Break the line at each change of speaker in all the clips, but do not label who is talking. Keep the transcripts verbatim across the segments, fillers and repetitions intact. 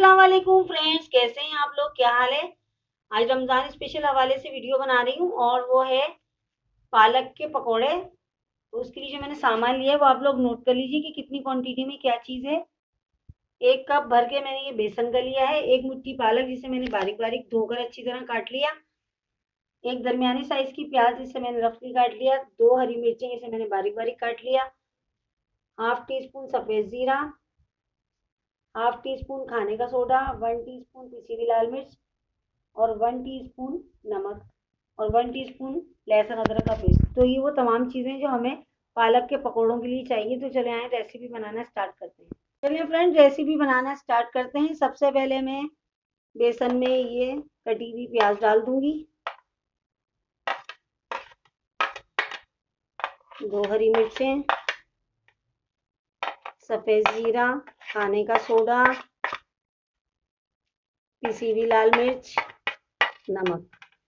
अस्सलाम वालेकुम फ्रेंड्स, कैसे हैं आप लोग? क्या हाल है? आज रमज़ान स्पेशल हवाले से वीडियो बना रही हूँ और वो है पालक के पकोड़े। तो उसके लिए जो मैंने सामान लिया है वो आप लोग नोट कर लीजिए कि कितनी क्वांटिटी में क्या चीज़ है। एक कप भर के मैंने ये बेसन का लिया है, एक मुट्ठी पालक जिसे मैंने बारीक बारीक धोकर अच्छी तरह काट लिया, एक दरमियानी साइज की प्याज जिसे मैंने रफली काट लिया, दो हरी मिर्चें जिसे मैंने बारीक बारीक काट लिया, हाफ टी स्पून सफ़ेद ज़ीरा, हाफ टी स्पून खाने का सोडा, वन टी स्पून पिसी हुई लाल मिर्च और वन टीस्पून नमक और वन टीस्पून लहसुन अदरक का पेस्ट। तो ये वो तमाम चीज़ें जो हमें पालक के पकौड़ों के लिए चाहिए। तो चले आए रेसिपी बनाना स्टार्ट करते हैं। चलिए फ्रेंड, रेसिपी बनाना स्टार्ट करते हैं। सबसे पहले मैं बेसन में ये कटी हुई प्याज डाल दूंगी, दो हरी मिर्चें, सफ़ेद जीरा, खाने का सोडा, पिसी हुई लाल मिर्च, नमक।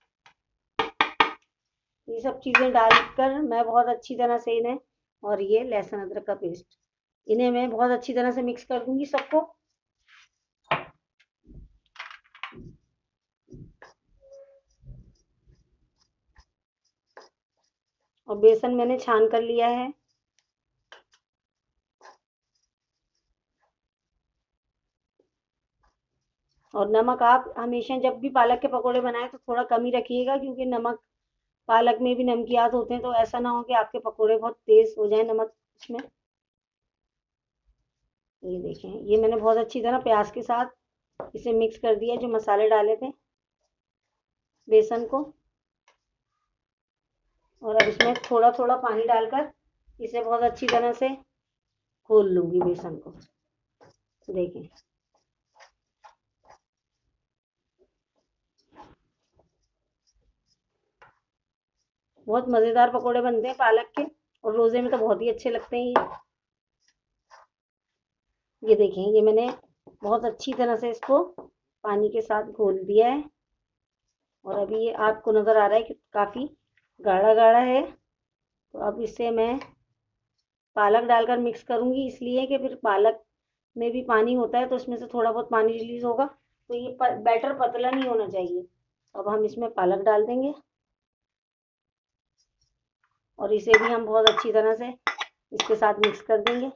ये सब चीज़ें डालकर मैं बहुत अच्छी तरह से इन्हें, और ये लहसुन अदरक का पेस्ट, इन्हें मैं बहुत अच्छी तरह से मिक्स कर दूंगी सबको। और बेसन मैंने छान कर लिया है। और नमक आप हमेशा जब भी पालक के पकोड़े बनाएं तो थोड़ा कम ही रखिएगा, क्योंकि नमक पालक में भी नमकियात होते हैं, तो ऐसा ना हो कि आपके पकोड़े बहुत तेज हो जाए नमक इसमें। ये देखें, ये मैंने बहुत अच्छी तरह प्याज के साथ इसे मिक्स कर दिया, जो मसाले डाले थे बेसन को। और अब इसमें थोड़ा थोड़ा पानी डालकर इसे बहुत अच्छी तरह से घोल लूंगी बेसन को। देखें, बहुत मज़ेदार पकोड़े बनते हैं पालक के, और रोज़े में तो बहुत ही अच्छे लगते हैं ये। ये देखें, ये मैंने बहुत अच्छी तरह से इसको पानी के साथ घोल दिया है। और अभी ये आपको नज़र आ रहा है कि काफ़ी गाढ़ा गाढ़ा है। तो अब इसे मैं पालक डालकर मिक्स करूँगी, इसलिए कि फिर पालक में भी पानी होता है तो इसमें से थोड़ा बहुत पानी रिलीज़ होगा, तो ये बैटर पतला नहीं होना चाहिए। अब हम इसमें पालक डाल देंगे और इसे भी हम बहुत अच्छी तरह से इसके साथ मिक्स कर देंगे।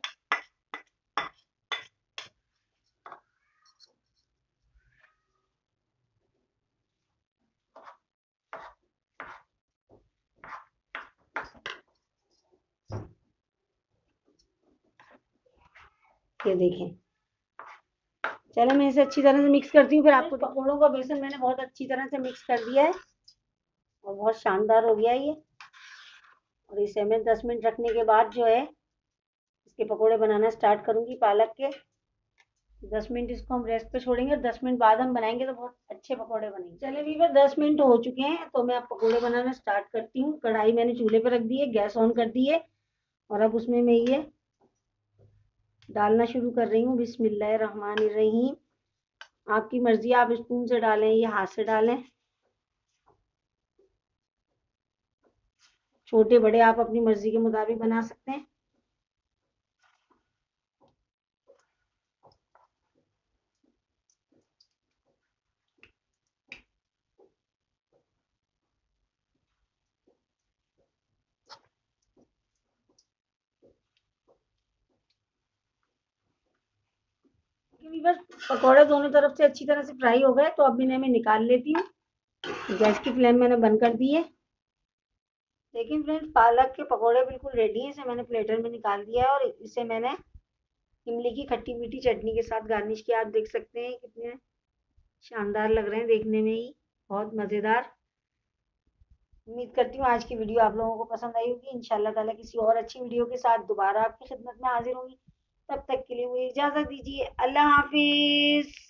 ये देखें, चलो मैं इसे अच्छी तरह से मिक्स करती हूँ, फिर आपको पकौड़ों का बेसन मैंने बहुत अच्छी तरह से मिक्स कर दिया है और बहुत शानदार हो गया है ये। और इसे मैं दस मिनट रखने के बाद जो है इसके पकोड़े बनाना स्टार्ट करूँगी पालक के। दस मिनट इसको हम रेस्ट पे छोड़ेंगे, दस मिनट बाद हम बनाएंगे तो बहुत अच्छे पकोड़े बनेंगे। चलिए वीवर, दस मिनट हो चुके हैं तो मैं अब पकोड़े बनाना स्टार्ट करती हूँ। कढ़ाई मैंने चूल्हे पर रख दी है, गैस ऑन कर दी है, और अब उसमें मैं ये डालना शुरू कर रही हूँ। बिस्मिल्लाहिर्रहमानिर्रहीम। आपकी मर्जी, आप स्पून से डालें या हाथ से डालें, छोटे बड़े आप अपनी मर्जी के मुताबिक बना सकते हैं। बस पकौड़े दोनों तरफ से अच्छी तरह से फ्राई हो गए, तो अब इन्हें मैं निकाल लेती हूँ। गैस की फ्लेम मैंने बंद कर दी है। लेकिन फ्रेंड्स, पालक के पकौड़े बिल्कुल रेडी हैं। इसे मैंने प्लेटर में निकाल दिया है और इसे मैंने इमली की खट्टी मीठी चटनी के साथ गार्निश किया। आप देख सकते हैं कितने शानदार लग रहे हैं देखने में ही, बहुत मज़ेदार। उम्मीद करती हूँ आज की वीडियो आप लोगों को पसंद आई होगी। इंशाल्लाह ताला किसी और अच्छी वीडियो के साथ दोबारा आपकी खिदमत में हाजिर होंगी। तब तक के लिए मुझे इजाज़त दीजिए। अल्लाह हाफिज़।